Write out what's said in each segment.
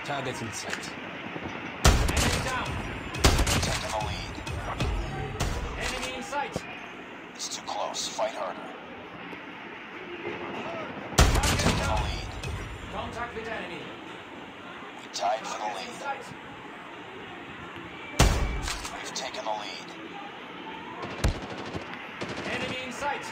Targets in sight. Enemy down. Taking the lead. Enemy in sight. It's too close. Fight harder. Target Taking the down. lead. Contact with enemy. We tied for the Target in lead. sight. We've taken the lead. Enemy in sight.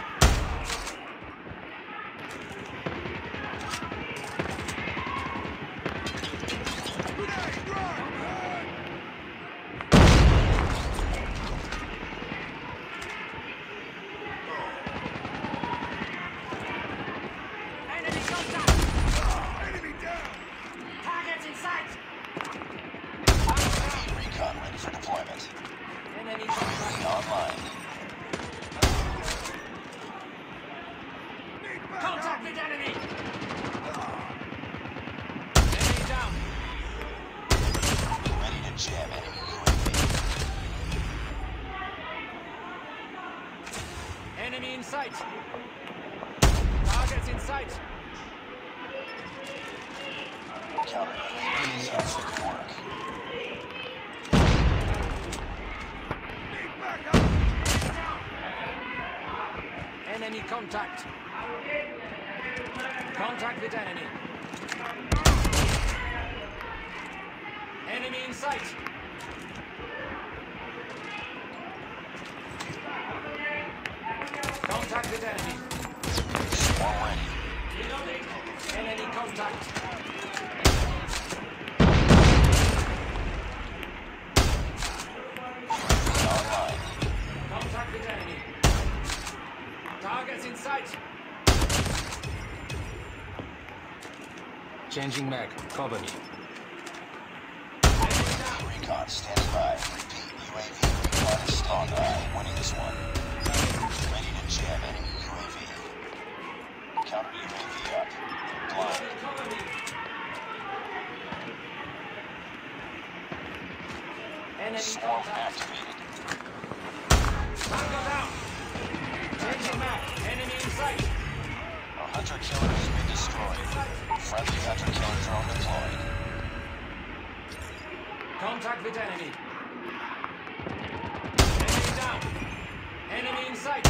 Enemy contact. Enemy down! Targets in sight. UAV recon ready for deployment. Enemy UAV contact. online. Need backup! Contact with enemy. Enemy down. Ready to jam enemy UAV. Enemy in sight. Targets in sight. Counter UAV is also good work. Need backup! Enemy contact. Contact with enemy. Enemy in sight. Contact with enemy. Swarm ready. Reloading. Enemy contact. UAV online. Contact with enemy. Targets in sight. Changing mag. Cover me. Enemy down. UAV recon standing by. Repeat, UAV recon is standing by. Winning this one. Ready to jam enemy UAV. Counter UAV up. Blind. Cover me. Enemy Swarm contact. activated. Tango down. Changing map. Enemy in sight. Our hunter killer has been destroyed. Friendly hunter killer drone deployed. Contact with enemy. Enemy down. Enemy in sight.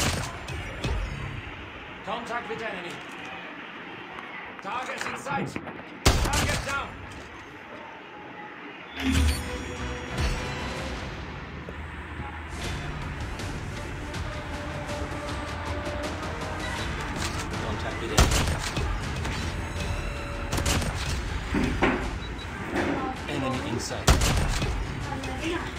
Contact with enemy. Targets in sight. Target down. Contact with enemy. Enemy in sight.